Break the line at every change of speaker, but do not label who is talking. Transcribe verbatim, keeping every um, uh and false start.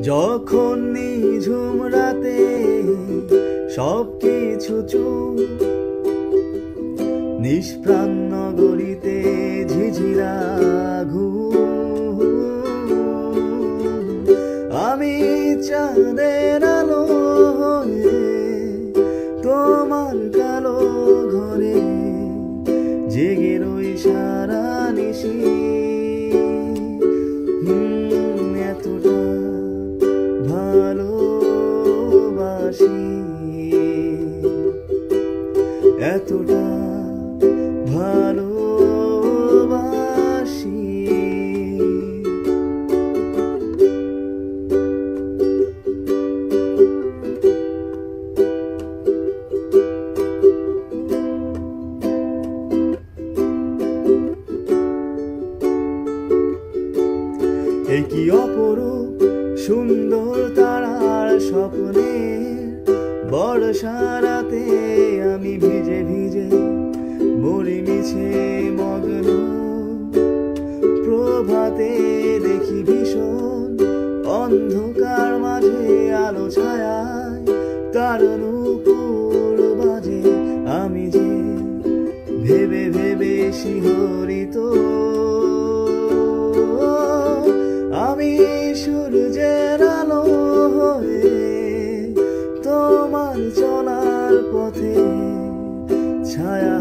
যখন নিঝুম রাতে সব কিছু চুপ, নিষ্প্রাণ নগরীতে ঝিঝিরা ঘুম, আমি চাঁদের আলো হয়ে তোমার কালো ঘরে জেগে রই সারা নিশি। এতটা ভালোবাসি, এতটা ভালোবাসি। এ কি অপরূপ সুন্দর তারার স্বপ্নে, বর্ষা রাতে আমি ভিজে ভিজে মরি মিছে মগ্ন। প্রভাতে দেখি ভীষণ অন্ধকার মাঝে আলো ছায়ায় তার নূপুর বাজে, আমি যে ভেবে ভেবে শিহরিত। আমি সূর্যের আলো হয়ে তোমার চলার পথে ছায়া